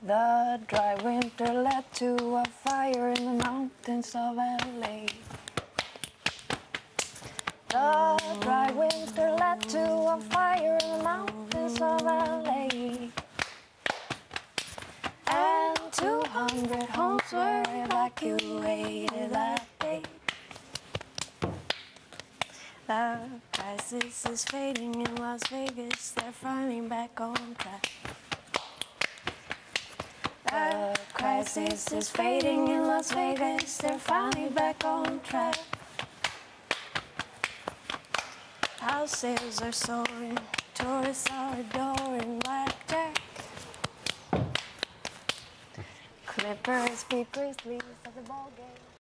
The dry winter led to a fire in the mountains of LA. The dry winter led to a fire in the mountains of LA. And 200 homes were evacuated that day. The crisis is fading in Las Vegas, they're finally back on track. The crisis is fading in Las Vegas, they're finally back on track. House sales are soaring, tourists are adoring blackjack. Clippers beat Grizzlies at the ball game.